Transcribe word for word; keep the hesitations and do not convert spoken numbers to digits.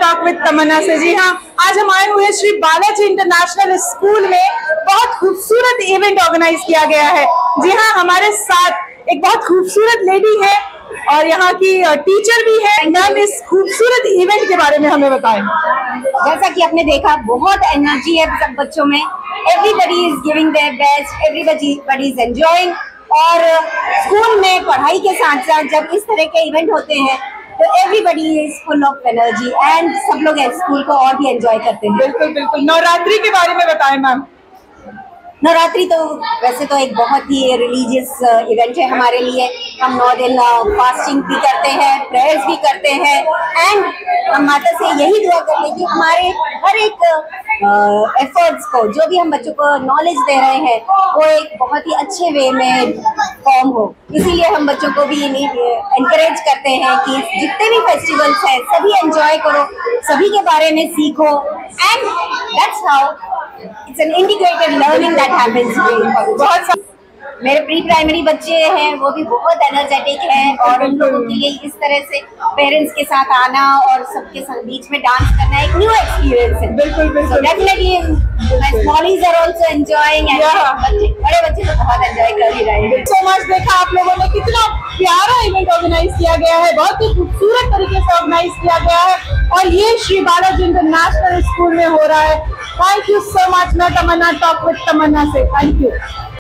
Talk with Tamanna से। जी हाँ, आज हम आए हुए हैं श्री बालाजी इंटरनेशनल स्कूल में। बहुत खूबसूरत इवेंट ऑर्गेनाइज किया गया है। जी हाँ, हमारे साथ एक बहुत खूबसूरत लेडी है और यहाँ की टीचर भी है। मैम, इस खूबसूरत इवेंट के बारे में हमें बताएं। जैसा कि आपने देखा, बहुत एनर्जी है सब बच्चों में। Everybody is giving their best, everybody is enjoying. और स्कूल में पढ़ाई के साथ साथ जब इस तरह के इवेंट होते हैं तो everybody is full of energy and सब लोग स्कूल को और भी एंजॉय करते हैं। बिल्कुल बिल्कुल। नवरात्रि के बारे में बताएं मैम। नवरात्रि तो वैसे तो एक बहुत ही रिलीजियस इवेंट है हमारे लिए। हम नौ दिन फास्टिंग भी करते हैं, प्रेयर्स भी करते हैं एंड हम माता से यही दुआ करते हैं कि हमारे हर एक एफर्ट्स को, जो भी हम बच्चों को नॉलेज दे रहे हैं, वो एक बहुत ही अच्छे वे में फॉर्म हो। इसीलिए हम बच्चों को भी एनकरेज करते हैं कि जितने भी फेस्टिवल्स हैं सभी एंजॉय करो, सभी के बारे में सीखो and that's how it's an integrated learning that happens. बहुत मेरे प्री प्राइमरी बच्चे हैं, वो भी बहुत एनर्जेटिक हैं और उन लोगों के लिए इस तरह से पेरेंट्स के साथ आना और सबके साथ बीच में डांस करना एक न्यू एक्सपीरियंस है। बिल्कुल बिल्कुल। Definitely my smallies are also enjoying and बच्चे, बड़े बच्चे तो बहुत एंजॉय कर ही रहे हैं। So much. देखा आप लोगों ने कितना प्यारा इवेंट ऑर्गेनाइज किया गया है, बहुत ही खूबसूरत तरीके से ऑर्गेनाइज किया गया है और ये श्री बालाजी इंटरनेशनल स्कूल में हो रहा है। Thank you so much. मैं तमन्ना टॉक विद तमन्ना से। Thank you.